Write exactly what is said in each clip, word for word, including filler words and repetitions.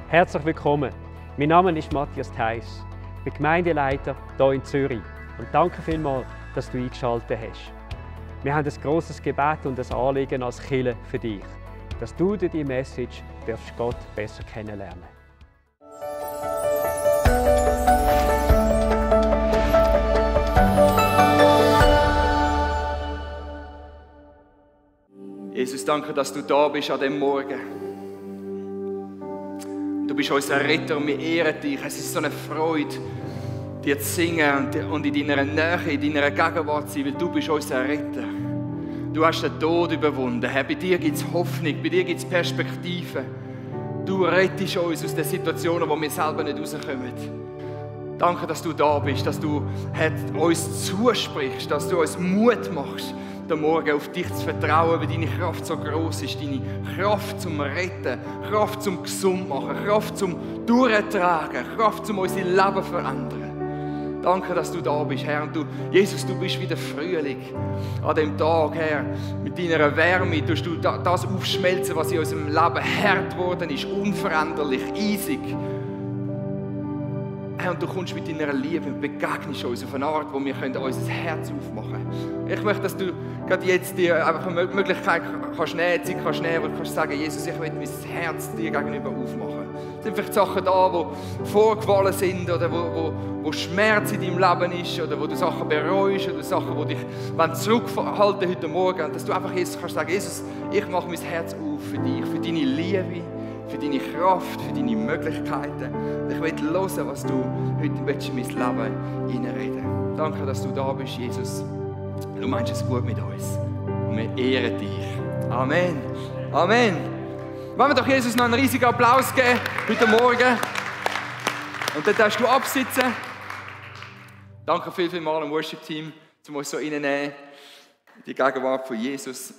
Herzlich willkommen. Mein Name ist Matthias Theiss. Ich bin Gemeindeleiter hier in Zürich. Und danke vielmals, dass du eingeschaltet hast. Wir haben ein grosses Gebet und ein Anliegen als Kirche für dich, dass du durch diese Message darfst Gott besser kennenlernen. Jesus, danke, dass du da bist an diesem Morgen. Du bist unser Retter und wir ehren dich. Es ist so eine Freude, dir zu singen und in deiner Nähe, in deiner Gegenwart zu sein, weil du bist unser Retter. Du hast den Tod überwunden. Herr, bei dir gibt es Hoffnung, bei dir gibt es Perspektive. Du rettest uns aus den Situationen, wo wir selber nicht rauskommen. Danke, dass du da bist, dass du uns zusprichst, dass du uns Mut machst, den Morgen auf dich zu vertrauen, weil deine Kraft so groß ist. Deine Kraft zum Retten, Kraft zum Gesund machen, Kraft zum Durchtragen, Kraft zum unser Leben verändern. Danke, dass du da bist, Herr. Und du, Jesus, du bist wie der Frühling an dem Tag, Herr. Mit deiner Wärme tust du das aufschmelzen, was in unserem Leben hart geworden ist, unveränderlich, eisig. Herr, und du kommst mit deiner Liebe und begegnest uns auf eine Art, wo wir unser Herz aufmachen können. Ich möchte, dass du gerade jetzt dir einfach eine Möglichkeit kannst nehmen, Zeit kannst nehmen, wo du kannst sagen, Jesus, ich will mein Herz dir gegenüber aufmachen. Es sind vielleicht Sachen da, die vorgefallen sind oder wo, wo, wo Schmerz in deinem Leben ist oder wo du Sachen bereust oder Sachen, die dich zurückhalten heute Morgen. Und dass du einfach Jesus kannst sagen, Jesus, ich mache mein Herz auf für dich, für deine Liebe, für deine Kraft, für deine Möglichkeiten. Und ich will hören, was du heute in mein Leben hineinreden. Danke, dass du da bist, Jesus. Du meinst es gut mit uns. Und wir ehren dich. Amen. Amen. Wollen wir doch Jesus noch einen riesigen Applaus geben heute Morgen. Und dann darfst du absitzen. Danke viel, viel mal am Worship-Team, um uns so reinzunehmen in die Gegenwart von Jesus.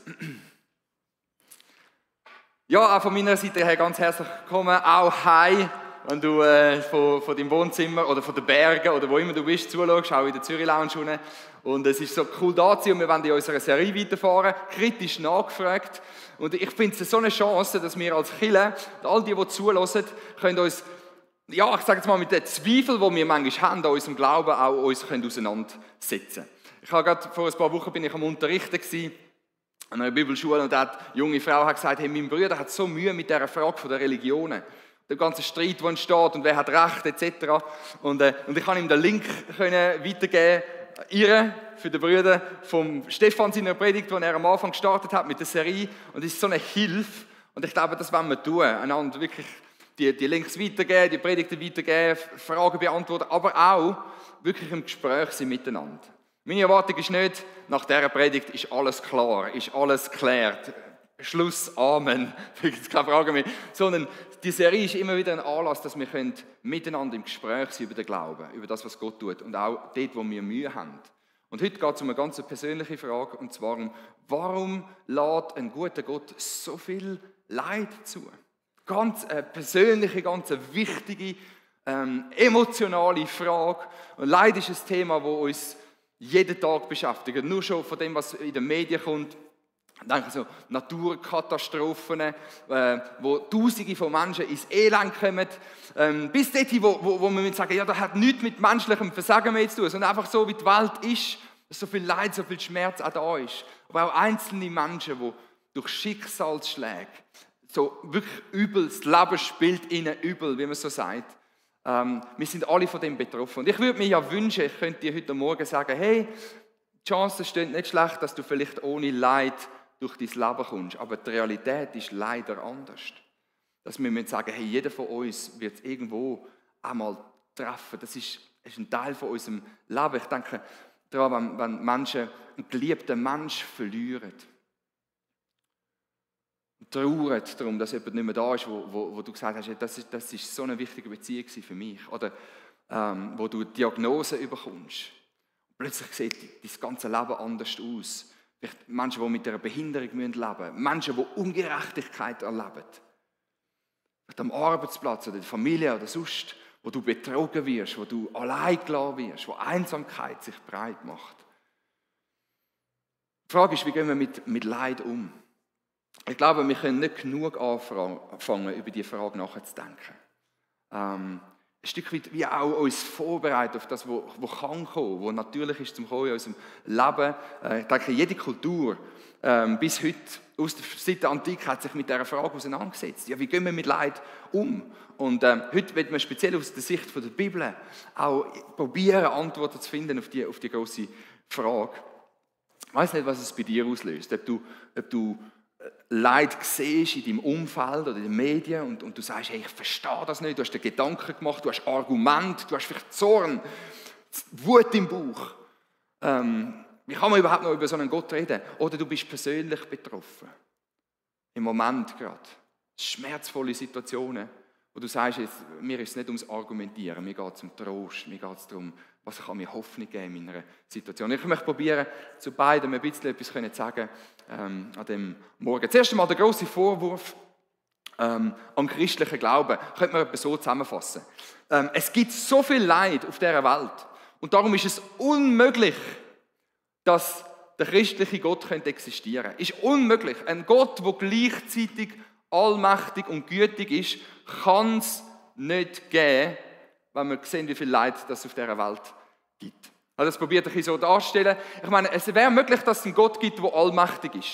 Ja, auch von meiner Seite her ganz herzlich willkommen, auch hi, wenn du äh, von, von deinem Wohnzimmer oder von den Bergen oder wo immer du bist zuschaust, auch in der Zürich Lounge unten. Und es ist so cool da zu sein und wir wollen in unserer Serie weiterfahren, kritisch nachgefragt. Und ich finde es so eine Chance, dass wir als Kirche, all die, die zuhören, können uns, ja, ich sage jetzt mal, mit den Zweifeln, die wir manchmal haben, an unserem Glauben, auch uns können auseinandersetzen. Ich habe gerade vor ein paar Wochen bin ich am Unterrichten gewesen, an einer Bibelschule, und eine junge Frau hat gesagt, hey, mein Bruder hat so Mühe mit dieser Frage der Religionen. Der ganze Streit, der entsteht und wer hat Recht, et cetera. Und, äh, und ich kann ihm den Link können weitergeben, ihr, für den Bruder, vom Stefan seiner Predigt, die er am Anfang gestartet hat mit der Serie. Und es ist so eine Hilfe. Und ich glaube, das wollen wir tun. Einander wirklich die, die Links weitergeben, die Predigten weitergeben, Fragen beantworten, aber auch wirklich im Gespräch sein miteinander. Meine Erwartung ist nicht, nach dieser Predigt ist alles klar, ist alles geklärt. Schluss, Amen, da gibt es keine Frage mehr. Sondern die Serie ist immer wieder ein Anlass, dass wir miteinander im Gespräch sein über den Glauben, über das, was Gott tut und auch dort, wo wir Mühe haben. Und heute geht es um eine ganz persönliche Frage, und zwar um, warum lässt ein guter Gott so viel Leid zu? Ganz eine persönliche, ganz eine wichtige, ähm, emotionale Frage. Und Leid ist ein Thema, das uns jeden Tag beschäftigt. Nur schon von dem, was in den Medien kommt. Ich denke so Naturkatastrophen, äh, wo Tausende von Menschen ins Elend kommen. Ähm, bis dorthin, wo, wo, wo man sagen, ja, das hat nichts mit menschlichem Versagen mehr zu tun, sondern einfach so, wie die Welt ist, dass so viel Leid, so viel Schmerz auch da ist. Aber auch einzelne Menschen, die durch Schicksalsschläge so wirklich übel, das Leben spielt ihnen übel, wie man so sagt. Ähm, wir sind alle von dem betroffen. Und ich würde mir ja wünschen, ich könnte dir heute Morgen sagen, hey, die Chancen stehen nicht schlecht, dass du vielleicht ohne Leid durch dein Leben kommst. Aber die Realität ist leider anders. Dass wir müssen sagen, hey, jeder von uns wird es irgendwo einmal treffen. Das ist, ist ein Teil von unserem Leben. Ich denke daran, wenn, wenn Menschen einen geliebten Menschen verlieren. Trauern darum, dass jemand nicht mehr da ist, wo, wo, wo du gesagt hast, das ist, das ist so eine wichtige Beziehung für mich. Oder ähm, wo du Diagnose bekommst. Plötzlich sieht dein ganze Leben anders aus. Vielleicht Menschen, die mit einer Behinderung leben müssen. Menschen, die Ungerechtigkeit erleben. Vielleicht am Arbeitsplatz oder in der Familie oder sonst, wo du betrogen wirst, wo du allein gelassen wirst, wo Einsamkeit sich breit macht. Die Frage ist, wie gehen wir mit, mit Leid um? Ich glaube, wir können nicht genug anfangen, über diese Frage nachzudenken. ähm, ein Stück weit wie auch uns vorbereitet auf das, was, was kann kommen, was natürlich ist zum Kommen in unserem Leben. Äh, ich denke, jede Kultur ähm, bis heute, aus der, seit der Antike, hat sich mit dieser Frage auseinandergesetzt. Ja, wie gehen wir mit Leid um? Und ähm, heute wird man speziell aus der Sicht von der Bibel auch probieren, Antworten zu finden auf die, auf die grosse Frage. Ich weiss nicht, was es bei dir auslöst. Ob du, ob du Leid siehst in deinem Umfeld oder in den Medien und, und du sagst, hey, ich verstehe das nicht, du hast dir Gedanken gemacht, du hast Argument, du hast vielleicht Zorn, Wut im Bauch. Ähm, wie kann man überhaupt noch über so einen Gott reden? Oder du bist persönlich betroffen. Im Moment gerade. Schmerzvolle Situationen, wo du sagst, jetzt, mir ist es nicht ums Argumentieren, mir geht es um Trost, mir geht es darum, was kann mir Hoffnung geben in meiner Situation. Ich möchte probieren, zu beidem ein bisschen etwas zu sagen ähm, an dem Morgen. Zuerst einmal der grosse Vorwurf ähm, am christlichen Glauben. Könnte man etwas so zusammenfassen. Ähm, es gibt so viel Leid auf dieser Welt und darum ist es unmöglich, dass der christliche Gott könnte existieren könnte. Ist unmöglich. Ein Gott, der gleichzeitig allmächtig und gütig ist, kann es nicht geben, wenn wir sehen, wie viel Leid es auf dieser Welt gibt. Also das probiert ich so darzustellen. Ich meine, es wäre möglich, dass es einen Gott gibt, der allmächtig ist.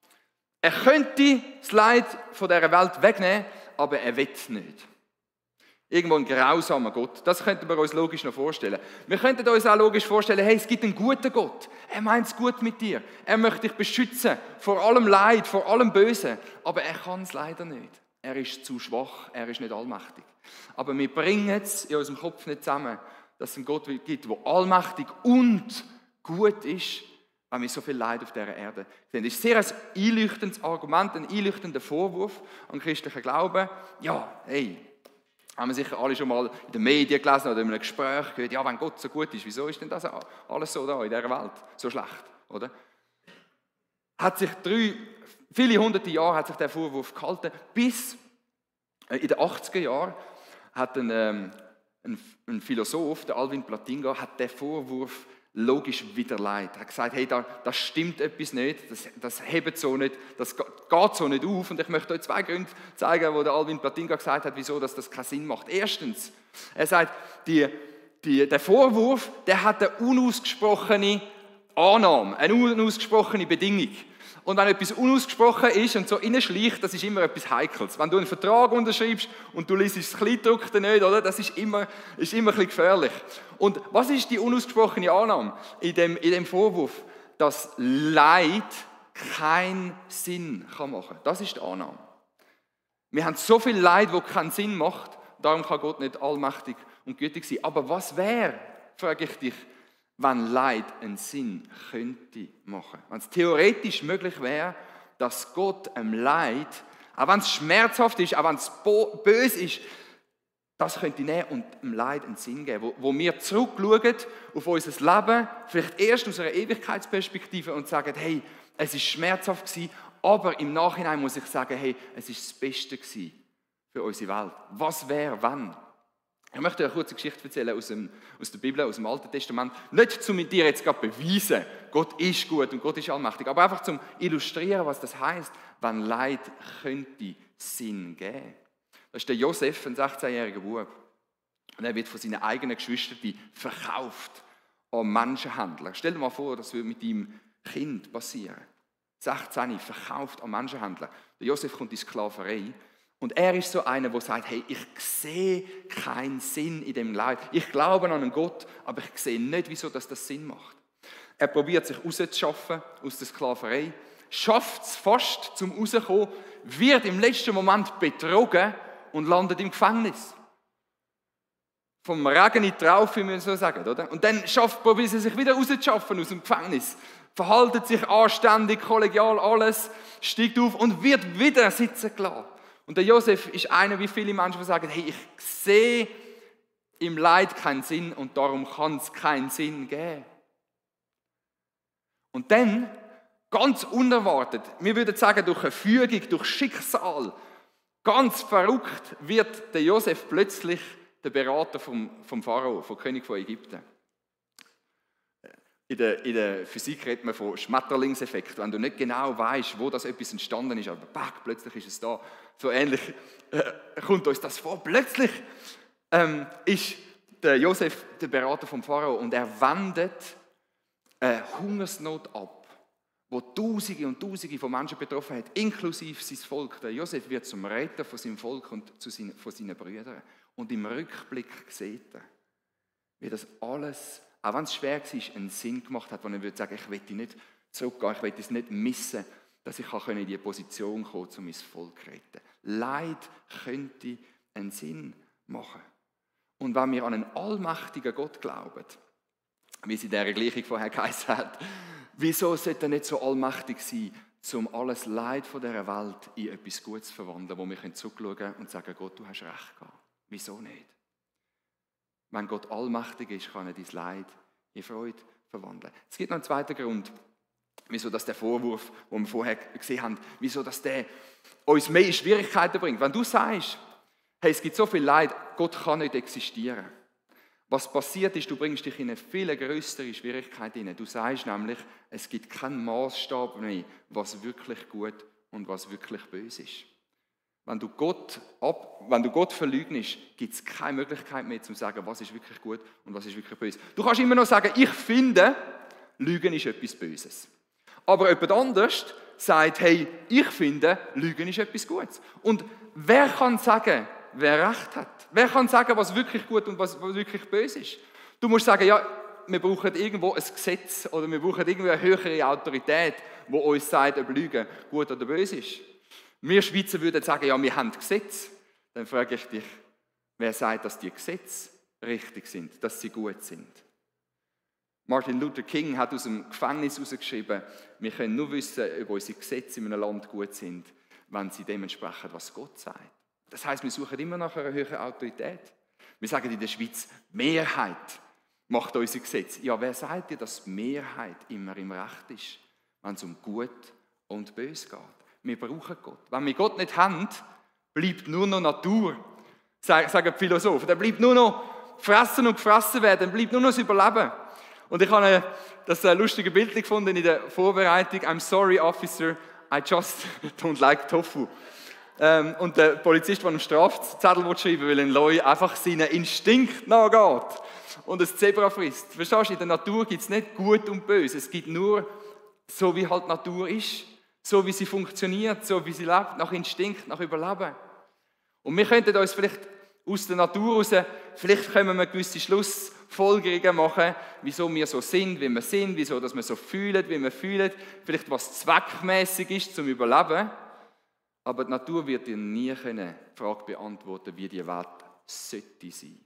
Er könnte das Leid von dieser Welt wegnehmen, aber er will nicht. Irgendwo ein grausamer Gott. Das könnten wir uns logisch noch vorstellen. Wir könnten uns auch logisch vorstellen, hey, es gibt einen guten Gott. Er meint es gut mit dir. Er möchte dich beschützen vor allem Leid, vor allem Bösen. Aber er kann es leider nicht. Er ist zu schwach, er ist nicht allmächtig. Aber wir bringen es in unserem Kopf nicht zusammen, dass es einen Gott gibt, der allmächtig und gut ist, wenn wir so viel Leid auf dieser Erde sehen. Das ist sehr ein einleuchtendes Argument, ein einleuchtender Vorwurf an christlichen Glauben. Ja, hey, haben wir sicher alle schon mal in den Medien gelesen oder in einem Gespräch gehört, ja, wenn Gott so gut ist, wieso ist denn das alles so da in dieser Welt so schlecht, oder? Hat sich drei, viele hunderte Jahre hat sich der Vorwurf gehalten, bis in den achtziger Jahren hat ein, ähm, ein, ein Philosoph, der Alvin Plantinga, hat den Vorwurf logisch widerlegt. Er hat gesagt, hey, da, das stimmt etwas nicht, das, das hebt so nicht, das geht so nicht auf. Und ich möchte euch zwei Gründe zeigen, wo der Alvin Plantinga gesagt hat, wieso dass das keinen Sinn macht. Erstens, er sagt, die, die, der Vorwurf, der hat eine unausgesprochene Annahme, eine unausgesprochene Bedingung. Und wenn etwas unausgesprochen ist und so reinschleicht, das ist immer etwas Heikles. Wenn du einen Vertrag unterschreibst und du liest das Kleingedruckte nicht, oder? Das ist immer, ist immer ein bisschen gefährlich. Und was ist die unausgesprochene Annahme in dem, in dem Vorwurf? Dass Leid keinen Sinn kann machen kann. Das ist die Annahme. Wir haben so viel Leid, das keinen Sinn macht, darum kann Gott nicht allmächtig und gütig sein. Aber was wäre, frage ich dich, wenn Leid einen Sinn könnte machen. Wenn es theoretisch möglich wäre, dass Gott einem Leid, auch wenn es schmerzhaft ist, auch wenn es böse ist, das könnte nehmen und dem Leid einen Sinn geben. Wo, wo wir zurückschauen auf unser Leben, vielleicht erst aus einer Ewigkeitsperspektive und sagen, hey, es war schmerzhaft gewesen, aber im Nachhinein muss ich sagen, hey, es war das Beste gewesen für unsere Welt. Was wäre, wenn? Ich möchte eine kurze Geschichte erzählen aus, dem, aus der Bibel, aus dem Alten Testament. Nicht, um mit dir jetzt gerade beweisen, Gott ist gut und Gott ist allmächtig, aber einfach zum illustrieren, was das heisst, wenn Leid könnte Sinn geben. Das ist der Josef, ein sechzehnjähriger Bub. Und er wird von seinen eigenen Geschwistern verkauft an Menschenhändler. Stell dir mal vor, das würde mit deinem Kind passieren. sechzehn, verkauft an Menschenhändler. Der Josef kommt in Sklaverei. Und er ist so einer, der sagt, hey, ich sehe keinen Sinn in dem Leid. Ich glaube an einen Gott, aber ich sehe nicht, wieso das, das Sinn macht. Er probiert sich rauszuschaffen aus der Sklaverei, schafft es fast zum Rauskommen, wird im letzten Moment betrogen und landet im Gefängnis. Vom Regen in die Traufe, wie wir so sagen, oder? Und dann schafft, probiert er sich wieder rauszuschaffen aus dem Gefängnis, verhaltet sich anständig, kollegial, alles, steigt auf und wird wieder sitzen gelassen. Und der Josef ist einer wie viele Menschen, die sagen, hey, ich sehe im Leid keinen Sinn und darum kann es keinen Sinn geben. Und dann, ganz unerwartet, wir würden sagen, durch eine Fügung, durch Schicksal, ganz verrückt, wird der Josef plötzlich der Berater vom, vom Pharao, vom König von Ägypten. In der, in der Physik redet man von Schmetterlingseffekt. Wenn du nicht genau weißt, wo das etwas entstanden ist, aber back, plötzlich ist es da. So ähnlich äh, kommt uns das vor. Plötzlich ähm, ist der Josef der Berater vom Pharao und er wendet eine Hungersnot ab, wo Tausende und Tausende von Menschen betroffen hat, inklusive sein Volk. Der Josef wird zum Retter von seinem Volk und zu seinen, von seinen Brüdern. Und im Rückblick sieht er, wie das alles, auch wenn es schwer war, einen Sinn gemacht hat, wo er würde sagen, ich will nicht zurückgehen, ich will es nicht missen, dass ich in diese Position kommen kann, um mein Volk zu retten. Leid könnte einen Sinn machen. Und wenn wir an einen allmächtigen Gott glauben, wie es in dieser Gleichung vorher geheißen hat, wieso sollte er nicht so allmächtig sein, um alles Leid von dieser Welt in etwas Gutes zu verwandeln, wo wir zurückschauen können und sagen, Gott, du hast recht gehabt. Wieso nicht? Wenn Gott allmächtig ist, kann er dein Leid in Freude verwandeln. Es gibt noch einen zweiten Grund, wieso dass der Vorwurf, den wir vorher gesehen haben, wieso dass der uns mehr in Schwierigkeiten bringt. Wenn du sagst, hey, es gibt so viel Leid, Gott kann nicht existieren. Was passiert ist, du bringst dich in eine viel größere Schwierigkeit hinein. Du sagst nämlich, es gibt keinen Maßstab mehr, was wirklich gut und was wirklich böse ist. Wenn du Gott, ab, wenn du Gott verleugnest, gibt es keine Möglichkeit mehr, zu sagen, was ist wirklich gut und was ist wirklich böse. Du kannst immer noch sagen, ich finde, Lügen ist etwas Böses. Aber jemand anders sagt, hey, ich finde, Lügen ist etwas Gutes. Und wer kann sagen, wer Recht hat? Wer kann sagen, was wirklich gut und was, was wirklich böse ist? Du musst sagen, ja, wir brauchen irgendwo ein Gesetz oder wir brauchen irgendwo eine höhere Autorität, die uns sagt, ob Lügen gut oder böse ist. Wir Schweizer würden sagen, ja, wir haben Gesetze. Dann frage ich dich, wer sagt, dass die Gesetze richtig sind, dass sie gut sind? Martin Luther King hat aus dem Gefängnis herausgeschrieben, wir können nur wissen, ob unsere Gesetze in einem Land gut sind, wenn sie dementsprechend, was Gott sagt. Das heisst, wir suchen immer nach einer höheren Autorität. Wir sagen in der Schweiz, Mehrheit macht unsere Gesetze. Ja, wer sagt dir, dass die Mehrheit immer im Recht ist, wenn es um Gut und Böse geht? Wir brauchen Gott. Wenn wir Gott nicht haben, bleibt nur noch Natur, sagen die Philosophen. Dann bleibt nur noch fressen und gefressen werden, dann bleibt nur noch das Überleben. Und ich habe das lustige Bild gefunden in der Vorbereitung. I'm sorry, officer, I just don't like tofu. Ähm, und der Polizist, der einen Strafzettel schreiben will, weil ein Leu einfach seinen Instinkt nachgeht und ein Zebra frisst. Verstehst du, in der Natur gibt es nicht Gut und Böse. Es gibt nur so, wie halt Natur ist. So wie sie funktioniert, so wie sie lebt, nach Instinkt, nach Überleben. Und wir könnten uns vielleicht aus der Natur raus, vielleicht können wir gewisse Schlussfolgerungen machen, wieso wir so sind, wie wir sind, wieso dass wir so fühlen, wie wir fühlen, vielleicht was zweckmäßig ist zum Überleben. Aber die Natur wird dir nie die Frage beantworten, wie die Welt sollte sein.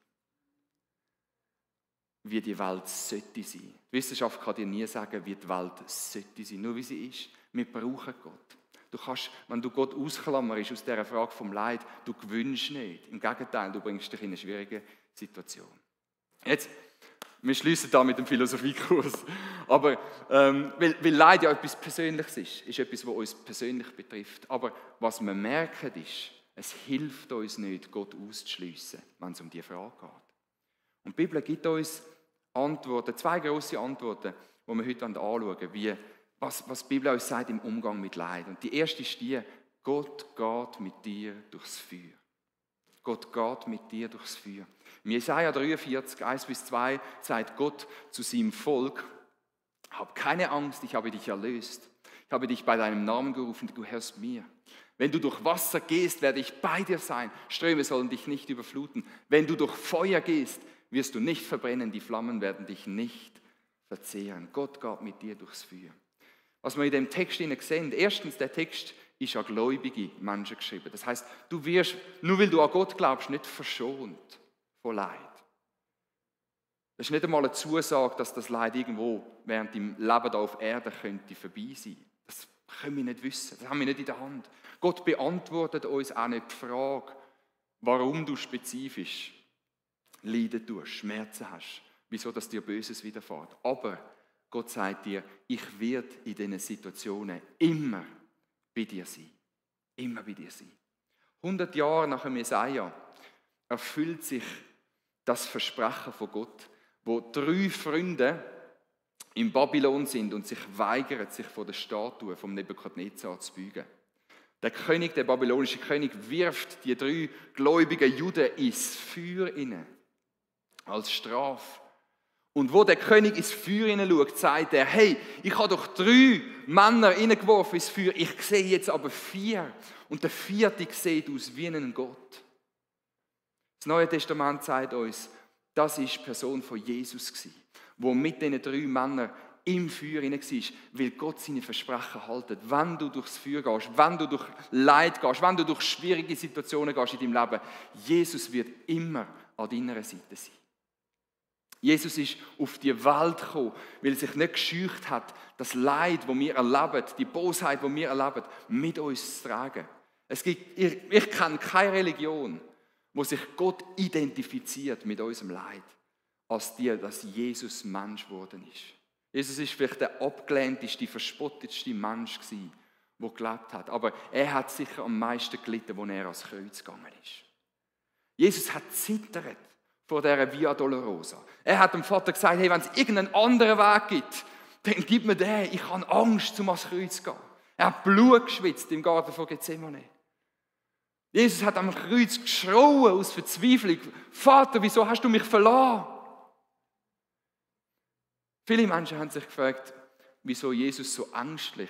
Wie die Welt sollte sein. Die Wissenschaft kann dir nie sagen, wie die Welt sollte sein, nur wie sie ist. Wir brauchen Gott. Du kannst, wenn du Gott ausklammerst aus dieser Frage vom Leid, du gewünscht nicht. Im Gegenteil, du bringst dich in eine schwierige Situation. Jetzt, wir schließen da mit dem Philosophiekurs. Aber ähm, weil, weil Leid ja etwas Persönliches ist, ist etwas, was uns persönlich betrifft. Aber was wir merken ist, es hilft uns nicht, Gott auszuschliessen, wenn es um diese Frage geht. Und die Bibel gibt uns Antworten, zwei grosse Antworten, die wir heute anschauen, wie Was, was die Bibel uns sagt im Umgang mit Leid. Und die erste ist die, Gott geht mit dir durchs Feuer. Gott geht mit dir durchs Feuer. Im Jesaja dreiundvierzig, eins bis zwei sagt Gott zu seinem Volk, hab keine Angst, ich habe dich erlöst. Ich habe dich bei deinem Namen gerufen, du hörst mir. Wenn du durch Wasser gehst, werde ich bei dir sein. Ströme sollen dich nicht überfluten. Wenn du durch Feuer gehst, wirst du nicht verbrennen. Die Flammen werden dich nicht verzehren. Gott geht mit dir durchs Feuer. Was wir in dem Text sehen, erstens, der Text ist an gläubige Menschen geschrieben. Das heißt, du wirst, nur weil du an Gott glaubst, nicht verschont von Leid. Das ist nicht einmal eine Zusage, dass das Leid irgendwo während dem Leben hier auf Erden könnte vorbei sein. Das können wir nicht wissen, das haben wir nicht in der Hand. Gott beantwortet uns auch nicht die Frage, warum du spezifisch leiden tust, Schmerzen hast, wieso dass dir Böses widerfährt. Aber Gott sagt dir, ich werde in diesen Situationen immer bei dir sein. Immer bei dir sein. hundert Jahre nach dem Jesaja erfüllt sich das Versprechen von Gott, wo drei Freunde in Babylon sind und sich weigern, sich vor der Statue vom Nebukadnezar zu beugen. Der König, der babylonische König, wirft die drei gläubigen Juden ins Feuer hinein, als Strafe. Und wo der König ins Feuer hineinschaut, sagt er, hey, ich habe doch drei Männer hineingeworfen ins Feuer, ich sehe jetzt aber vier. Und der vierte sieht aus wie ein Gott. Das Neue Testament sagt uns, das war die Person von Jesus, der mit diesen drei Männern im Feuer hinein war, weil Gott seine Versprechen hält. Wenn du durchs Feuer gehst, wenn du durch Leid gehst, wenn du durch schwierige Situationen gehst in deinem Leben, Jesus wird immer an deiner Seite sein. Jesus ist auf die Welt gekommen, weil er sich nicht gescheucht hat, das Leid, das wir erleben, die Bosheit, die wir erleben, mit uns zu tragen. Es gibt, ich, ich kenne keine Religion, wo sich Gott identifiziert mit unserem Leid, als die, dass Jesus Mensch geworden ist. Jesus ist vielleicht der abgelehnteste, verspottetste Mensch gewesen, der gelebt hat. Aber er hat sicher am meisten gelitten, als er ans Kreuz gegangen ist. Jesus hat zittert vor dieser Via Dolorosa. Er hat dem Vater gesagt, hey, wenn es irgendeinen anderen Weg gibt, dann gib mir den. Ich habe Angst, um ans Kreuz zu gehen. Er hat Blut geschwitzt im Garten von Gethsemane. Jesus hat am Kreuz geschrauen aus Verzweiflung. Vater, wieso hast du mich verlassen? Viele Menschen haben sich gefragt, wieso Jesus so ängstlich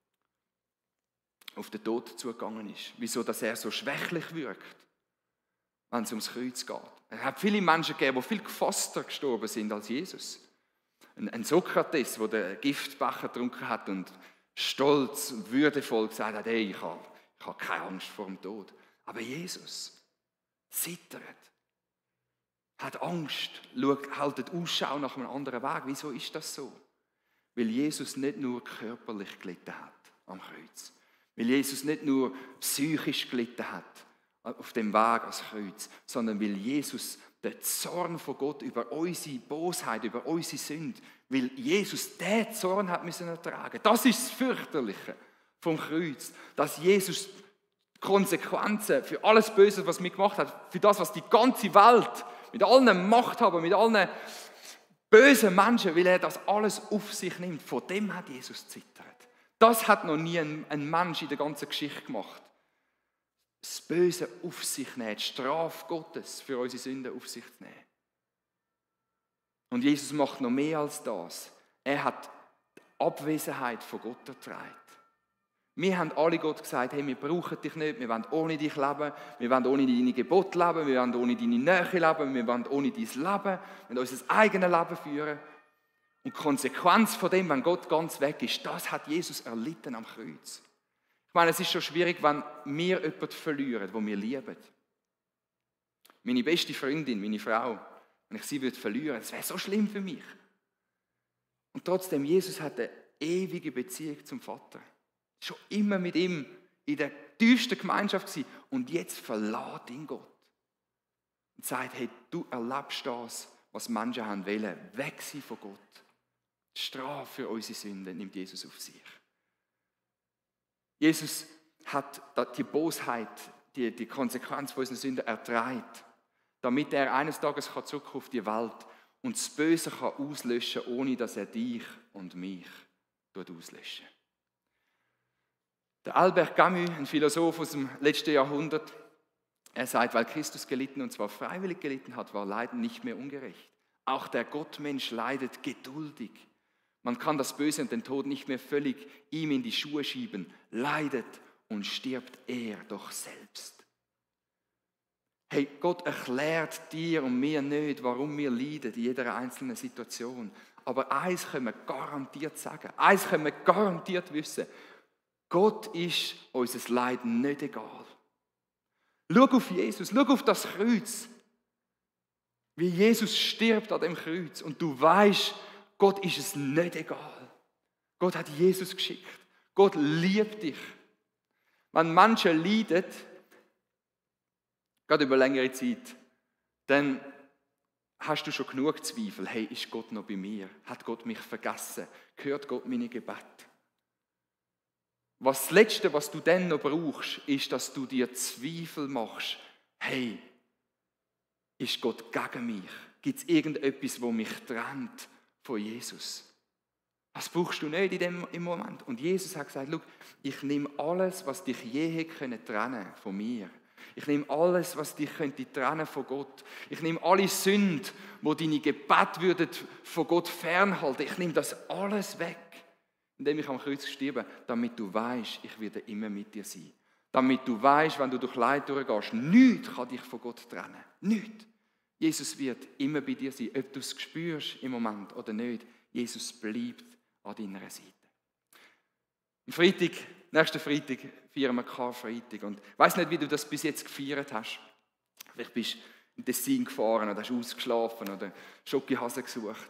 auf den Tod zugegangen ist. Wieso, dass er so schwächlich wirkt, wenn es ums Kreuz geht. Es hat viele Menschen gegeben, die viel gefasster gestorben sind als Jesus. Ein, ein Sokrates, der den Giftbecher getrunken hat und stolz und würdevoll gesagt hat, hey, ich habe, ich habe keine Angst vor dem Tod. Aber Jesus zittert, hat Angst, schaut, haltet Ausschau nach einem anderen Weg. Wieso ist das so? Weil Jesus nicht nur körperlich gelitten hat am Kreuz. Weil Jesus nicht nur psychisch gelitten hat auf dem Weg ans Kreuz, sondern weil Jesus den Zorn von Gott über unsere Bosheit, über unsere Sünde, weil Jesus den Zorn hat müssen ertragen. Das ist das Fürchterliche vom Kreuz, dass Jesus Konsequenzen für alles Böse, was wir gemacht hat, für das, was die ganze Welt mit allen Machthabern, mit allen bösen Menschen, weil er das alles auf sich nimmt. Von dem hat Jesus zittert. Das hat noch nie ein, ein Mensch in der ganzen Geschichte gemacht. Das Böse auf sich nehmen, die Strafe Gottes für unsere Sünden auf sich zu nehmen. Und Jesus macht noch mehr als das. Er hat die Abwesenheit von Gott ertragen. Wir haben alle Gott gesagt, hey, wir brauchen dich nicht, wir wollen ohne dich leben, wir wollen ohne deine Gebote leben, wir wollen ohne deine Nähe leben, wir wollen ohne dein Leben, wir wollen unser eigenes Leben führen. Und die Konsequenz von dem, wenn Gott ganz weg ist, das hat Jesus erlitten am Kreuz. Ich meine, es ist schon schwierig, wenn wir jemanden verlieren, den wir lieben. Meine beste Freundin, meine Frau, wenn ich sie würde verlieren, das wäre so schlimm für mich. Und trotzdem, Jesus hat eine ewige Beziehung zum Vater. Schon immer mit ihm in der tiefsten Gemeinschaft gewesen. Und jetzt verlässt ihn Gott. Und sagt, hey, du erlebst das, was Menschen haben wollen. Weg sein von Gott. Die Strafe für unsere Sünden nimmt Jesus auf sich. Jesus hat die Bosheit, die, die Konsequenz von unseren Sünden ertragen, damit er eines Tages zurück auf die Welt und das Böse kann auslöschen, ohne dass er dich und mich auslöschen. Der Albert Camus, ein Philosoph aus dem letzten Jahrhundert, er sagt, weil Christus gelitten und zwar freiwillig gelitten hat, war Leiden nicht mehr ungerecht. Auch der Gottmensch leidet geduldig. Man kann das Böse und den Tod nicht mehr völlig ihm in die Schuhe schieben. Leidet und stirbt er doch selbst. Hey, Gott erklärt dir und mir nicht, warum wir leiden in jeder einzelnen Situation. Aber eins können wir garantiert sagen, eins können wir garantiert wissen, Gott ist unser Leiden nicht egal. Schau auf Jesus, schau auf das Kreuz. Wie Jesus stirbt an dem Kreuz und du weißt, Gott ist es nicht egal. Gott hat Jesus geschickt. Gott liebt dich. Wenn Menschen leiden, gerade über längere Zeit, dann hast du schon genug Zweifel. Hey, ist Gott noch bei mir? Hat Gott mich vergessen? Hört Gott meine Gebete? Was das Letzte, was du dann noch brauchst, ist, dass du dir Zweifel machst. Hey, ist Gott gegen mich? Gibt es irgendetwas, das mich trennt von Jesus? Das brauchst du nicht in dem, im Moment. Und Jesus hat gesagt, schau, ich nehme alles, was dich je hätte können trennen von mir. Ich nehme alles, was dich könnte trennen von Gott. Ich nehme alle Sünden, wo deine Gebete würden von Gott fernhalten. Ich nehme das alles weg, indem ich am Kreuz gestorben bin, damit du weißt, ich werde immer mit dir sein. Damit du weißt, wenn du durch Leid durchgehst, nichts kann dich von Gott trennen. Nichts. Jesus wird immer bei dir sein, ob du es spürst im Moment oder nicht. Jesus bleibt an deiner Seite. Am Freitag, nächsten Freitag, feiern wir Karfreitag. Und ich weiss nicht, wie du das bis jetzt gefeiert hast. Vielleicht bist du in Tessin gefahren oder hast ausgeschlafen oder Schokihasen gesucht.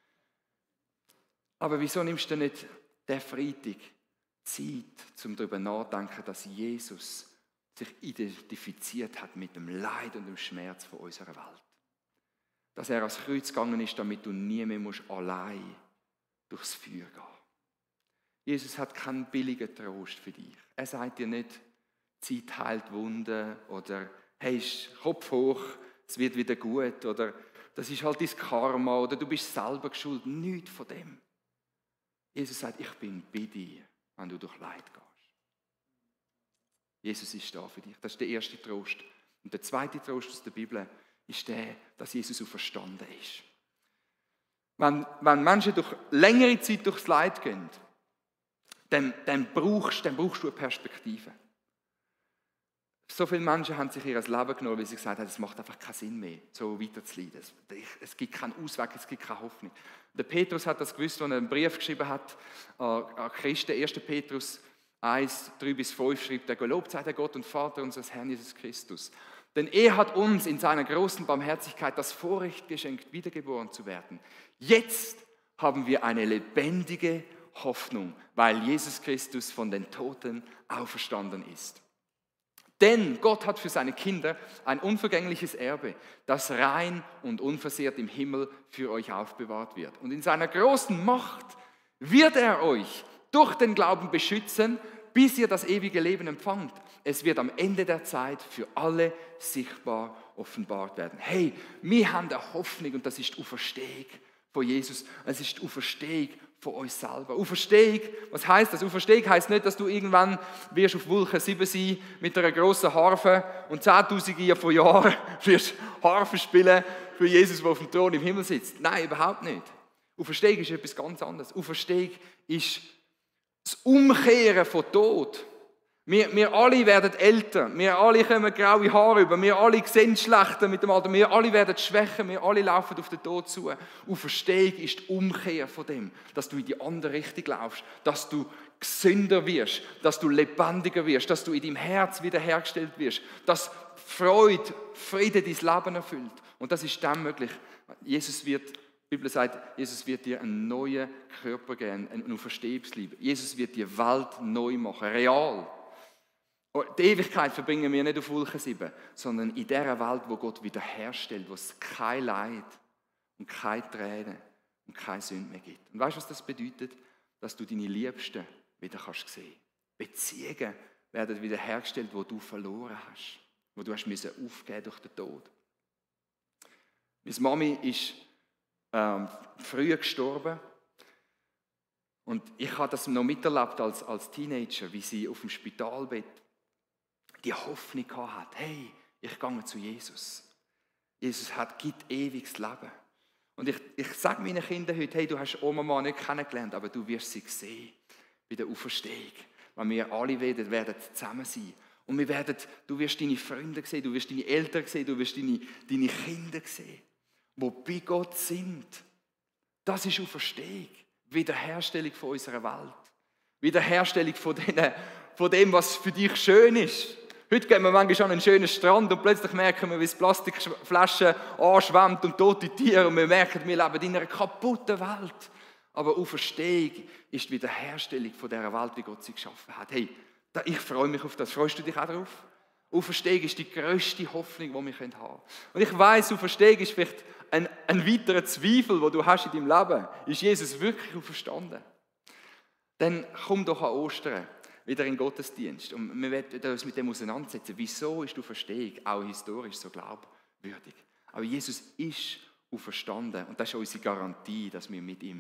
Aber wieso nimmst du nicht diesen Freitag Zeit, um darüber nachzudenken, dass Jesus sich identifiziert hat mit dem Leid und dem Schmerz von unserer Welt? Dass er ans Kreuz gegangen ist, damit du nie mehr musst allein durchs Feuer gehen. Jesus hat keinen billigen Trost für dich. Er sagt dir nicht, Zeit heilt Wunden oder hey, Kopf hoch, es wird wieder gut oder das ist halt dein Karma oder du bist selber geschuldet. Nichts von dem. Jesus sagt, ich bin bei dir, wenn du durch Leid gehst. Jesus ist da für dich. Das ist der erste Trost. Und der zweite Trost aus der Bibel ist der, dass Jesus auferstanden ist. Wenn, wenn Menschen durch längere Zeit durchs Leid gehen, dann, dann, brauchst, dann brauchst du eine Perspektive. So viele Menschen haben sich ihr Leben genommen, weil sie gesagt haben, es macht einfach keinen Sinn mehr, so weiterzuleiden. Es, es gibt keinen Ausweg, es gibt keine Hoffnung. Der Petrus hat das gewusst, als er einen Brief geschrieben hat an, an Christen. erster Petrus eins, drei bis fünf schreibt er, gelobt sei der Gott und Vater unseres Herrn Jesus Christus. Denn er hat uns in seiner großen Barmherzigkeit das Vorrecht geschenkt, wiedergeboren zu werden. Jetzt haben wir eine lebendige Hoffnung, weil Jesus Christus von den Toten auferstanden ist. Denn Gott hat für seine Kinder ein unvergängliches Erbe, das rein und unversehrt im Himmel für euch aufbewahrt wird. Und in seiner großen Macht wird er euch durch den Glauben beschützen, bis ihr das ewige Leben empfangt. Es wird am Ende der Zeit für alle sichtbar offenbart werden. Hey, wir haben eine Hoffnung und das ist die Auferstehung von Jesus. Es ist die Auferstehung von uns selber. Auferstehung, was heisst das? Auferstehung heisst nicht, dass du irgendwann wirst auf Wolke sieben sein mit einer grossen Harfe und zehntausende von Jahren wirst Harfe spielen für Jesus, der auf dem Thron im Himmel sitzt. Nein, überhaupt nicht. Auferstehung ist etwas ganz anderes. Auferstehung ist das Umkehren von Tod. Wir, wir alle werden älter, wir alle kommen graue Haare über, wir alle sehen schlechter mit dem Alter, wir alle werden schwächer, wir alle laufen auf den Tod zu. Auferstehung ist die Umkehr von dem, dass du in die andere Richtung laufst, dass du gesünder wirst, dass du lebendiger wirst, dass du in deinem Herz wiederhergestellt wirst, dass Freude, Friede dein Leben erfüllt. Und das ist dann möglich. Jesus wird Die Bibel sagt, Jesus wird dir einen neuen Körper geben, einen Auferstehungsleib. Jesus wird die Welt neu machen, real. Die Ewigkeit verbringen wir nicht auf Wolke sieben, sondern in der Welt, wo Gott wiederherstellt, wo es kein Leid und keine Tränen und keine Sünde mehr gibt. Und weißt du, was das bedeutet? Dass du deine Liebsten wieder kannst sehen. Beziehungen werden wiederhergestellt, wo du verloren hast, wo du hast müssen aufgeben durch den Tod. Meine Mami ist ähm, früh gestorben und ich habe das noch miterlebt als, als Teenager, wie sie auf dem Spitalbett die Hoffnung hat, hey, ich gehe zu Jesus. Jesus hat, gibt ewiges Leben. Und ich, ich sage meinen Kindern heute, hey, du hast Oma mal nicht kennengelernt, aber du wirst sie sehen bei der Auferstehung. Weil wir alle werden, werden zusammen sein. Und wir werden, du wirst deine Freunde sehen, du wirst deine Eltern sehen, du wirst deine, deine Kinder sehen, die bei Gott sind. Das ist Auferstehung. Wiederherstellung von unserer Welt. Wiederherstellung von, denen, von dem, was für dich schön ist. Heute gehen wir manchmal an einen schönen Strand und plötzlich merken wir, wie die Plastikflaschen anschwemmt und tote Tiere und wir merken, wir leben in einer kaputten Welt. Aber Auferstehung ist die Wiederherstellung von dieser Welt, wie Gott sie geschaffen hat. Hey, ich freue mich auf das. Freust du dich auch darauf? Auferstehung ist die grösste Hoffnung, die wir haben können. Und ich weiss, Auferstehung ist vielleicht ein, ein weiterer Zweifel, den du hast in deinem Leben. Ist Jesus wirklich auferstanden? Dann komm doch an Ostern wieder in den Gottesdienst. Und wir werden uns mit dem auseinandersetzen. Wieso ist die Auferstehung auch historisch so glaubwürdig? Aber Jesus ist auferstanden. Und das ist unsere Garantie, dass wir mit ihm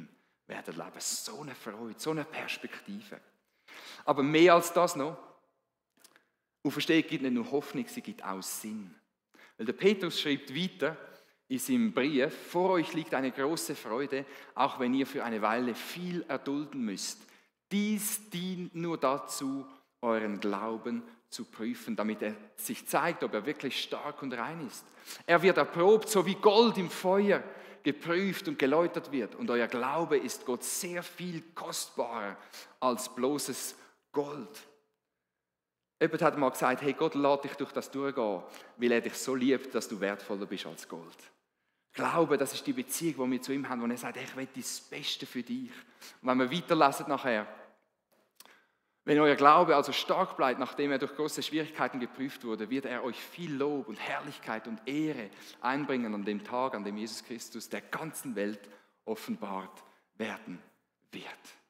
werden leben. So eine Freude, so eine Perspektive. Aber mehr als das noch, Auferstehung gibt nicht nur Hoffnung, sie gibt auch Sinn. Weil der Petrus schreibt weiter in seinem Brief, vor euch liegt eine große Freude, auch wenn ihr für eine Weile viel erdulden müsst. Dies dient nur dazu, euren Glauben zu prüfen, damit er sich zeigt, ob er wirklich stark und rein ist. Er wird erprobt, so wie Gold im Feuer geprüft und geläutert wird. Und euer Glaube ist Gott sehr viel kostbarer als bloßes Gold. Jemand hat mal gesagt, hey, Gott lässt dich durch das durchgehen, weil er dich so liebt, dass du wertvoller bist als Gold. Glaube, das ist die Beziehung, die wir zu ihm haben, wo er sagt, hey, ich will das Beste für dich. Und wenn wir weiterlesen nachher, wenn euer Glaube also stark bleibt, nachdem er durch große Schwierigkeiten geprüft wurde, wird er euch viel Lob und Herrlichkeit und Ehre einbringen an dem Tag, an dem Jesus Christus der ganzen Welt offenbart werden wird.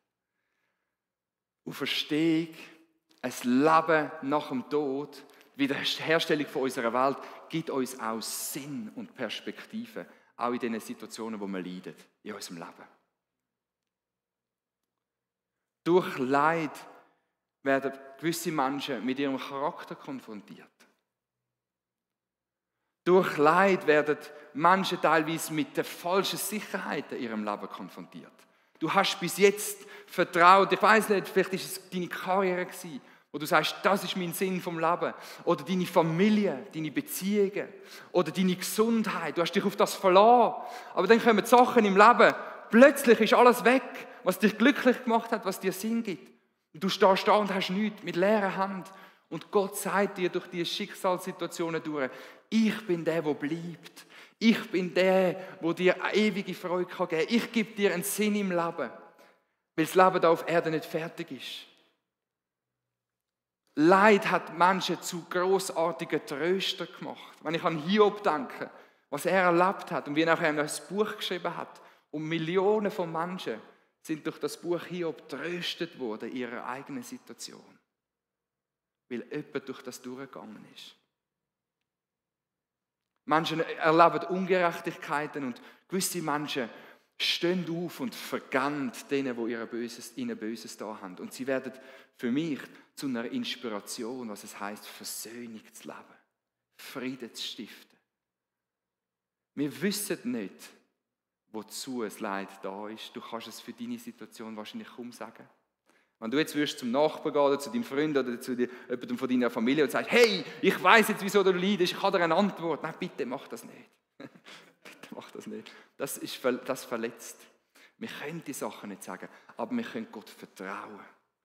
Auferstehung, ein Leben nach dem Tod, die Wiederherstellung von unserer Welt, gibt uns auch Sinn und Perspektive, auch in den Situationen, wo wir leiden, in unserem Leben. Durch Leid werden gewisse Menschen mit ihrem Charakter konfrontiert. Durch Leid werden Menschen teilweise mit der falschen Sicherheit in ihrem Leben konfrontiert. Du hast bis jetzt vertraut, ich weiß nicht, vielleicht war es deine Karriere gewesen, wo du sagst, das ist mein Sinn vom Leben. Oder deine Familie, deine Beziehungen oder deine Gesundheit. Du hast dich auf das verlassen. Aber dann kommen Sachen im Leben. Plötzlich ist alles weg, was dich glücklich gemacht hat, was dir Sinn gibt. Und du stehst da und hast nichts, mit leerer Hand. Und Gott sagt dir durch diese Schicksalssituationen durch, ich bin der, der bleibt. Ich bin der, der dir eine ewige Freude geben kann. Ich gebe dir einen Sinn im Leben, weil das Leben da auf Erde nicht fertig ist. Leid hat Menschen zu grossartigen Tröstern gemacht. Wenn ich an Hiob denke, was er erlebt hat und wie er ein Buch geschrieben hat, und Millionen von Menschen sind durch das Buch Hiob tröstet worden in ihrer eigenen Situation. Weil jemand durch das durchgegangen ist. Menschen erleben Ungerechtigkeiten und gewisse Menschen stehen auf und vergehen denen, die ihnen Böses, ihnen Böses da haben. Und sie werden für mich zu einer Inspiration, was es heisst, Versöhnung zu leben, Frieden zu stiften. Wir wissen nicht, wozu ein Leid da ist. Du kannst es für deine Situation wahrscheinlich kaum sagen. Wenn du jetzt würdest zum Nachbarn gehen oder zu deinem Freund oder zu jemandem von deiner Familie und sagst, hey, ich weiß jetzt, wieso du leidest, ich habe dir eine Antwort. Nein, bitte mach das nicht. Bitte mach das nicht. Das, ist, das verletzt. Wir können die Sachen nicht sagen, aber wir können Gott vertrauen.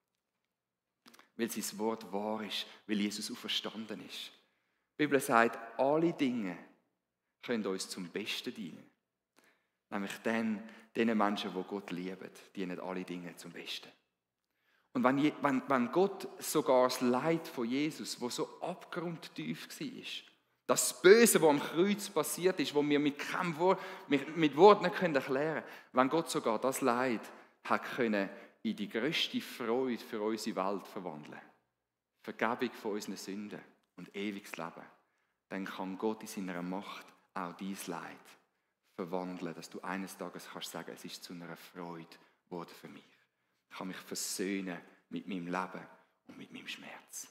Weil sein Wort wahr ist, weil Jesus auferstanden ist. Die Bibel sagt, alle Dinge können uns zum Besten dienen. Nämlich den, den Menschen, die Gott lieben, dienen alle Dinge zum Besten. Und wenn, wenn, wenn Gott sogar das Leid von Jesus, das so abgrundtief war, das Böse, was am Kreuz passiert ist, das wir mit keinem Wort, mit, mit Worten nicht erklären können, wenn Gott sogar das Leid hat können in die grösste Freude für unsere Welt verwandeln, Vergebung von unseren Sünden und ewiges Leben, dann kann Gott in seiner Macht auch dein Leid verwandeln, dass du eines Tages kannst sagen, es ist zu einer Freude geworden für mich. Ich kann mich versöhnen mit meinem Leben und mit meinem Schmerz.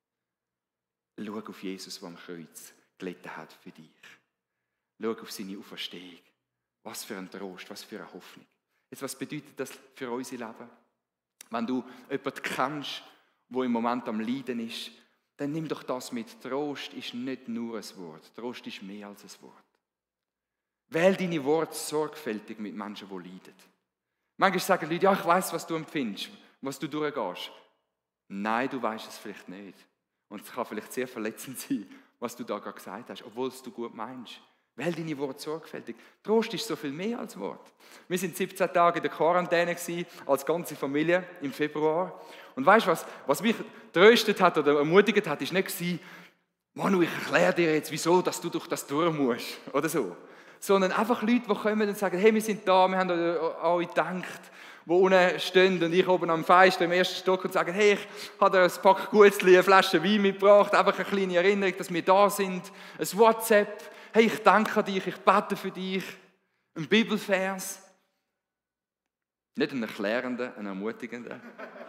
Schau auf Jesus, der am Kreuz gelitten hat für dich. Schau auf seine Auferstehung. Was für ein Trost, was für eine Hoffnung. Jetzt, was bedeutet das für unser Leben? Wenn du jemanden kennst, der im Moment am Leiden ist, dann nimm doch das mit. Trost ist nicht nur ein Wort. Trost ist mehr als ein Wort. Wähl deine Worte sorgfältig mit Menschen, die leiden. Manchmal sagen Leute, ja, ich weiss, was du empfindest, was du durchgehst. Nein, du weißt es vielleicht nicht. Und es kann vielleicht sehr verletzend sein, was du da gerade gesagt hast, obwohl es du gut meinst. Wähl deine Worte sorgfältig. Trost ist so viel mehr als Wort. Wir waren siebzehn Tage in der Quarantäne gewesen, als ganze Familie im Februar. Und weißt du, was, was mich tröstet hat oder ermutigt hat, ist nicht gewesen, Manu, ich erkläre dir jetzt, wieso dass du durch das durch musst. Oder so. Sondern einfach Leute, die kommen und sagen, hey, wir sind da, wir haben an euch gedacht, die unten stehen und ich oben am Fenster im ersten Stock und sagen, hey, ich habe dir ein Pack Gutzli, eine Flasche Wein mitgebracht, einfach eine kleine Erinnerung, dass wir da sind, ein WhatsApp, hey, ich danke dich, ich bete für dich, ein Bibelvers. Nicht ein erklärender, ein ermutigender.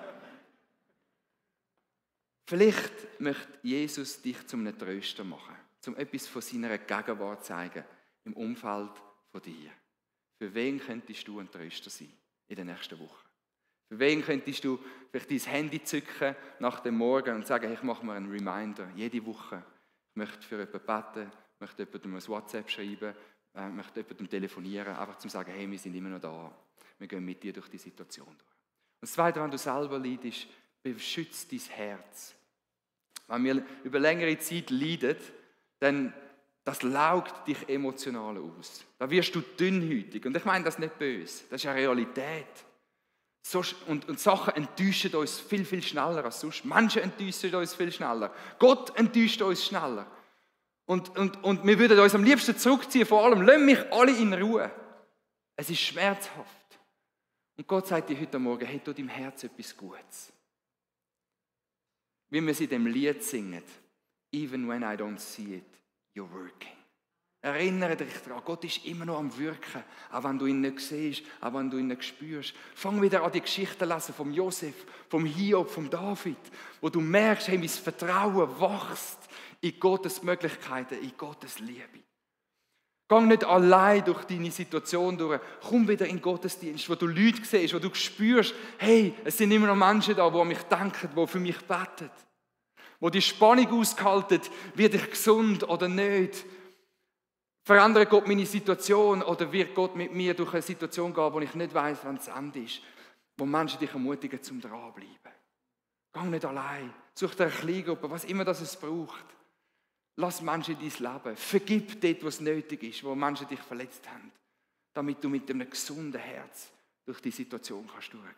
Vielleicht möchte Jesus dich zum einem Tröster machen, zum etwas von seiner Gegenwart zeigen im Umfeld von dir. Für wen könntest du ein Tröster sein in der nächsten Woche? Für wen könntest du vielleicht dein Handy zücken nach dem Morgen und sagen, ich mache mir einen Reminder jede Woche. Ich möchte für jemanden beten, ich möchte jemandem ein WhatsApp schreiben, ich möchte jemandem telefonieren, einfach zum sagen, hey, wir sind immer noch da. Wir gehen mit dir durch die Situation durch. Und das Zweite, wenn du selber leidest, beschütze dein Herz. Wenn wir über längere Zeit leiden, dann das laugt dich emotional aus. Da wirst du dünnhütig. Und ich meine das nicht böse, das ist eine Realität. So, und, und Sachen enttäuschen uns viel, viel schneller als sonst. Menschen enttäuschen uns viel schneller. Gott enttäuscht uns schneller. Und, und, und wir würden uns am liebsten zurückziehen, vor allem, lasst mich alle in Ruhe. Es ist schmerzhaft. Und Gott sagt dir heute Morgen, hey, tu deinem Herz etwas Gutes. Wie wir es in dem Lied singen, even when I don't see it, you're working. Erinnere dich daran, Gott ist immer noch am Wirken, auch wenn du ihn nicht siehst, auch wenn du ihn nicht spürst. Fang wieder an, die Geschichten zu lesen vom Josef, vom Hiob, vom David, wo du merkst, hey, mein Vertrauen wächst in Gottes Möglichkeiten, in Gottes Liebe. Geh nicht allein durch deine Situation durch. Komm wieder in den Gottesdienst, wo du Leute siehst, wo du spürst, hey, es sind immer noch Menschen da, die an mich denken, die für mich beten. Wo die Spannung ausgehalten, werde ich gesund oder nicht. Verändert Gott meine Situation oder wird Gott mit mir durch eine Situation gehen, wo ich nicht weiss, wann es Ende ist. Wo Menschen dich ermutigen, zum Dranbleiben. Geh nicht allein. Such dir eine Kleingruppe, was immer das es braucht. Lass Menschen in dein Leben. Vergib dort, wo es nötig ist, wo Menschen dich verletzt haben. Damit du mit einem gesunden Herz durch die Situation kannst durchgehen.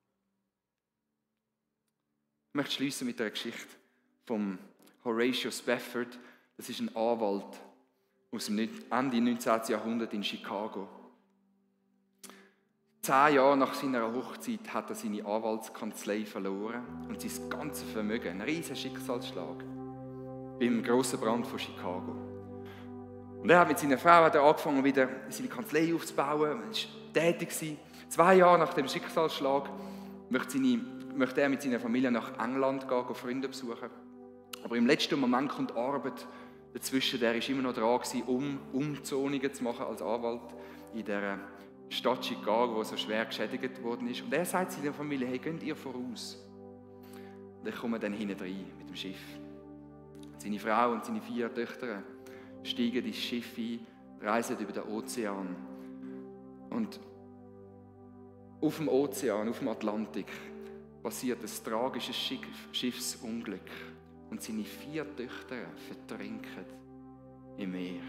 Ich möchte schließen mit einer Geschichte von Horatio Spafford. Das ist ein Anwalt aus dem Ende neunzehnten Jahrhundert in Chicago. Zehn Jahre nach seiner Hochzeit hat er seine Anwaltskanzlei verloren und sein ganzes Vermögen, ein riesiger Schicksalsschlag, beim grossen Brand von Chicago. Und er hat mit seiner Frau hat er angefangen, wieder seine Kanzlei aufzubauen. Er war tätig. Zwei Jahre nach dem Schicksalsschlag möchte, seine, möchte er mit seiner Familie nach England gehen, Freunde besuchen. Aber im letzten Moment kommt Arbeit dazwischen. Der war immer noch dran, um Umzonungen zu machen als Anwalt in der Stadt Chicago, die so schwer geschädigt worden ist. Und er sagt seiner Familie, hey, geht ihr voraus. Und ich komme dann hinten rein mit dem Schiff. Seine Frau und seine vier Töchter steigen ins Schiff ein, reisen über den Ozean. Und auf dem Ozean, auf dem Atlantik, passiert ein tragisches Schiffsunglück. Und seine vier Töchter vertrinken im Meer.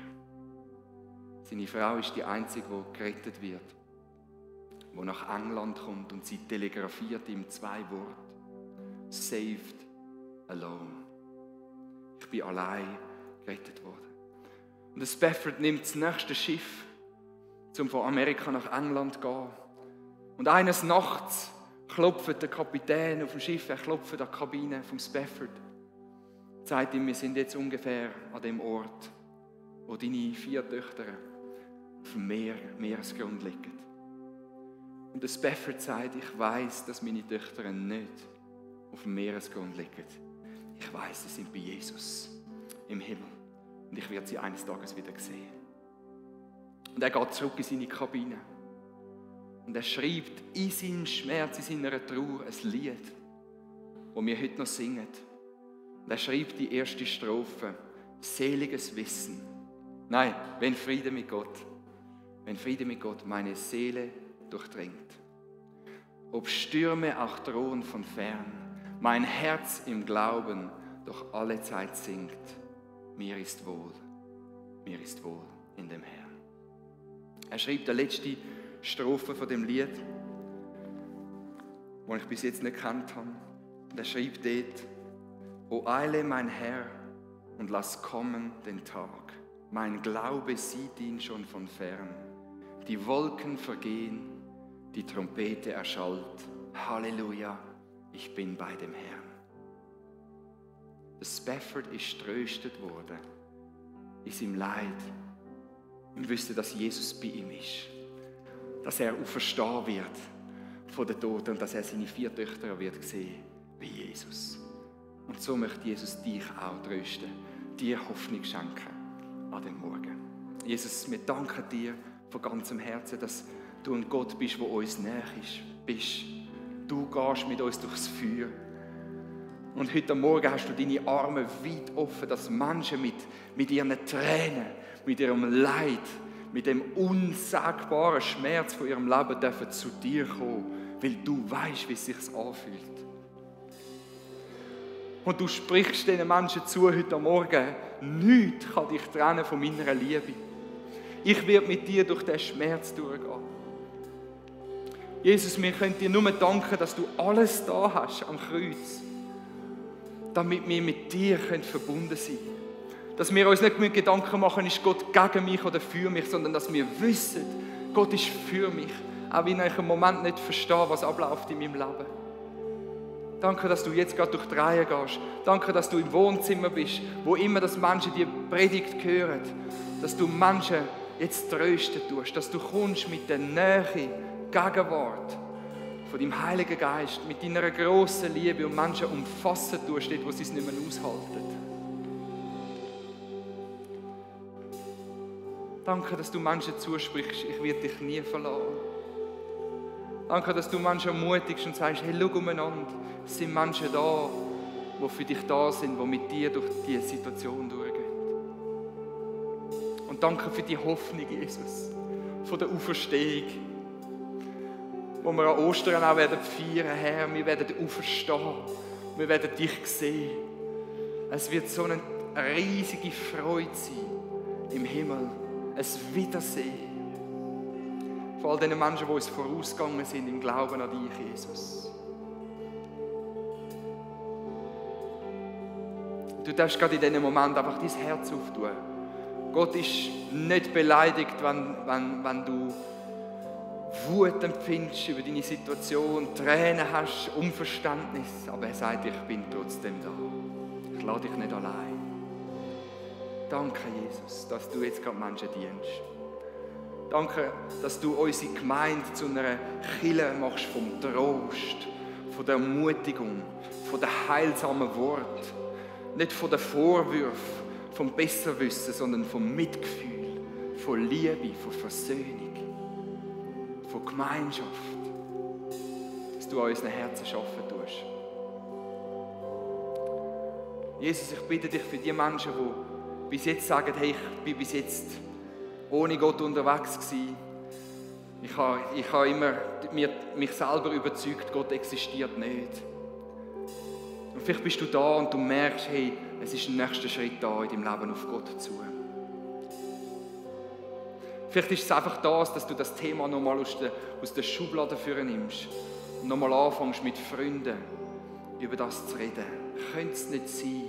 Seine Frau ist die Einzige, die gerettet wird, die nach England kommt und sie telegrafiert ihm zwei Worte. Saved alone. Ich bin allein gerettet worden. Und der Spafford nimmt das nächste Schiff, um von Amerika nach England zu gehen. Und eines Nachts klopft der Kapitän auf dem Schiff, er klopft an die Kabine vom Spafford. Sagt ihm, wir sind jetzt ungefähr an dem Ort, wo deine vier Töchter auf dem Meer, Meeresgrund liegen. Und der Spafford sagt, ich weiss, dass meine Töchter nicht auf dem Meeresgrund liegen. Ich weiss, sie sind bei Jesus im Himmel. Und ich werde sie eines Tages wieder sehen. Und er geht zurück in seine Kabine. Und er schreibt in seinem Schmerz, in seiner Trauer ein Lied, das wir heute noch singen. Und er schreibt die erste Strophe, seliges Wissen. Nein, wenn Friede mit Gott, wenn Friede mit Gott meine Seele durchdringt. Ob Stürme auch drohen von fern, mein Herz im Glauben doch alle Zeit singt. Mir ist wohl, mir ist wohl in dem Herrn. Er schreibt die letzte Strophe von dem Lied, das ich bis jetzt nicht gekannt habe. Und er schreibt dort, O eile mein Herr und lass kommen den Tag. Mein Glaube sieht ihn schon von fern. Die Wolken vergehen, die Trompete erschallt. Halleluja, ich bin bei dem Herrn. Der Spafford ist tröstet worden in seinem Leid und wusste, dass Jesus bei ihm ist. Dass er auferstehen wird von den Toten und dass er seine vier Töchter wird sehen wie Jesus. Und so möchte Jesus dich auch trösten, dir Hoffnung schenken an den Morgen. Jesus, wir danken dir von ganzem Herzen, dass du ein Gott bist, der uns näher ist. Bist. Du gehst mit uns durchs Feuer. Und heute Morgen hast du deine Arme weit offen, dass Menschen mit, mit ihren Tränen, mit ihrem Leid, mit dem unsagbaren Schmerz von ihrem Leben dürfen zu dir kommen, weil du weißt, wie es sich anfühlt. Und du sprichst diesen Menschen zu heute Morgen, nichts kann dich trennen von meiner Liebe. Ich werde mit dir durch diesen Schmerz durchgehen. Jesus, wir können dir nur danken, dass du alles da hast am Kreuz, damit wir mit dir verbunden sein können. Dass wir uns nicht Gedanken machen, ist Gott gegen mich oder für mich, sondern dass wir wissen, Gott ist für mich. Auch wenn ich im Moment nicht verstehe, was abläuft in meinem Leben. Danke, dass du jetzt gerade durch die Reihe gehst. Danke, dass du im Wohnzimmer bist, wo immer das Menschen die Predigt hören. Dass du Menschen jetzt trösten tust. Dass du kommst mit der Nähe, Gegenwart von deinem Heiligen Geist, mit deiner grossen Liebe und Menschen umfassen tust, dort, wo sie es nicht mehr aushalten. Danke, dass du Menschen zusprichst, ich werde dich nie verlassen. Danke, dass du Menschen ermutigst und sagst, hey, schau umeinander, es sind Menschen da, die für dich da sind, die mit dir durch diese Situation durchgehen. Und danke für die Hoffnung, Jesus, von der Auferstehung, wo wir an Ostern auch werden feiern, Herr, wir werden auferstehen, wir werden dich sehen. Es wird so eine riesige Freude sein im Himmel, ein Wiedersehen. Vor all den Menschen, die uns vorausgegangen sind im Glauben an dich, Jesus. Du darfst gerade in diesem Moment einfach dein Herz auftun. Gott ist nicht beleidigt, wenn, wenn, wenn du Wut empfindest über deine Situation, Tränen hast, Unverständnis. Aber er sagt, ich bin trotzdem da. Ich lasse dich nicht allein. Danke, Jesus, dass du jetzt gerade Menschen dienst. Danke, dass du unsere Gemeinde zu einer Kirche machst vom Trost, von der Ermutigung, von den heilsamen Worten. Nicht von den Vorwürfen, vom Besserwissen, sondern vom Mitgefühl, von Liebe, von Versöhnung, von Gemeinschaft. Dass du an unseren Herzen arbeiten tust. Jesus, ich bitte dich für die Menschen, die bis jetzt sagen, hey, ich bin bis jetzt ohne Gott unterwegs gewesen. Ich habe, ich habe immer mir, mich selber überzeugt, Gott existiert nicht. Und vielleicht bist du da und du merkst, hey, es ist ein nächster Schritt da in deinem Leben auf Gott zu. Vielleicht ist es einfach das, dass du das Thema nochmal aus der, aus der Schublade führen nimmst und nochmal anfängst mit Freunden über das zu reden. Könnte es nicht sein,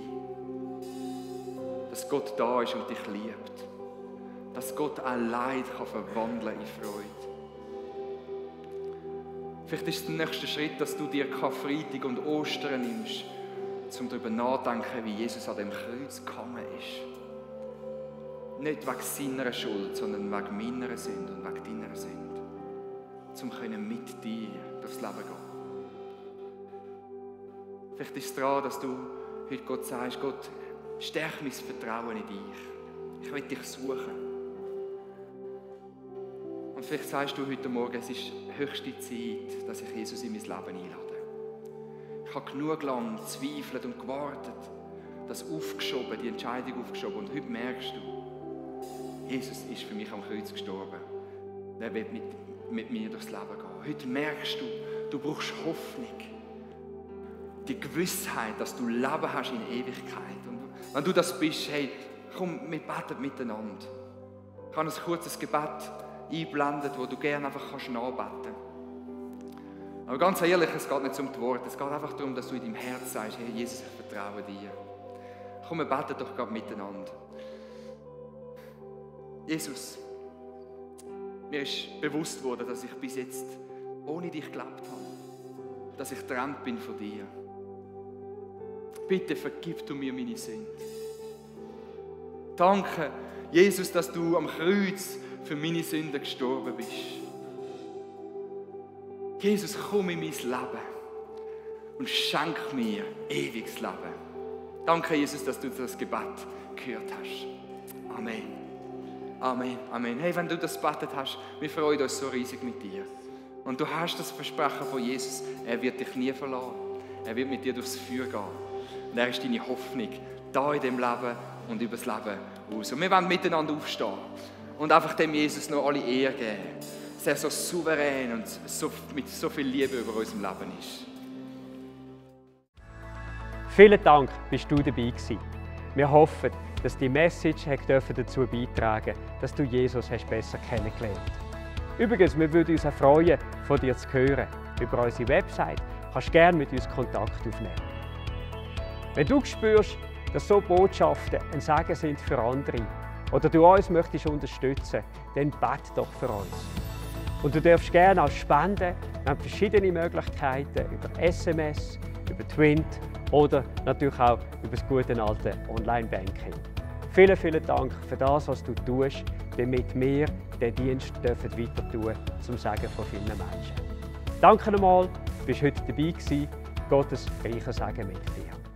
dass Gott da ist und dich liebt? Dass Gott auch Leid kann verwandeln in Freude. Vielleicht ist es der nächste Schritt, dass du dir Karfreitag und Ostern nimmst, um darüber nachzudenken, wie Jesus an dem Kreuz gehangen ist. Nicht wegen seiner Schuld, sondern wegen meiner Sünde und wegen deiner Sünde. Um mit dir durchs Leben gehen. Vielleicht ist es daran, dass du heute Gott sagst, Gott, stärke mein Vertrauen in dich. Ich will dich suchen. Und vielleicht sagst du heute Morgen, es ist höchste Zeit, dass ich Jesus in mein Leben einlade. Ich habe genug lang gezweifelt und gewartet, das aufgeschoben, die Entscheidung aufgeschoben. Und heute merkst du, Jesus ist für mich am Kreuz gestorben. Er will mit, mit mir durchs Leben gehen. Heute merkst du, du brauchst Hoffnung. Die Gewissheit, dass du Leben hast in Ewigkeit. Und wenn du das bist, hey, komm, wir beten miteinander. Ich habe ein kurzes Gebet einblendet, wo du gerne einfach kannst nachbeten kannst. Aber ganz ehrlich, es geht nicht um die Worte, es geht einfach darum, dass du in deinem Herz sagst, hey Jesus, ich vertraue dir. Komm, wir beten doch gerade miteinander. Jesus, mir ist bewusst worden, dass ich bis jetzt ohne dich gelebt habe, dass ich getrennt bin von dir. Bitte vergib du mir meine Sünde. Danke, Jesus, dass du am Kreuz für meine Sünden gestorben bist. Jesus, komm in mein Leben und schenk mir ewiges Leben. Danke, Jesus, dass du das Gebet gehört hast. Amen. Amen. Amen. Hey, wenn du das gebetet hast, wir freuen uns so riesig mit dir. Und du hast das Versprechen von Jesus, er wird dich nie verlassen. Er wird mit dir durchs Feuer gehen. Und er ist deine Hoffnung, da in dem Leben und über das Leben aus. Und wir wollen miteinander aufstehen und einfach dem Jesus noch alle Ehre geben, dass er so souverän und so, mit so viel Liebe über unserem Leben ist. Vielen Dank, bist du dabei gewesen. Wir hoffen, dass die Message dazu beitragen durfte, dass du Jesus hast besser kennengelernt hast. Übrigens, wir würden uns auch freuen, von dir zu hören. Über unsere Website kannst du gerne mit uns Kontakt aufnehmen. Wenn du spürst, dass so Botschaften ein Segen sind für andere oder du uns möchtest unterstützen, dann bete doch für uns. Und du darfst gerne auch spenden. Wir haben verschiedene Möglichkeiten über S M S, über Twint oder natürlich auch über das gute alte Online-Banking. Vielen, vielen Dank für das, was du tust, damit wir den Dienst weiter tun dürfen, zum Segen von vielen Menschen. Danke nochmal, du bist heute dabei gewesen. Gottes reicher Segen mit dir.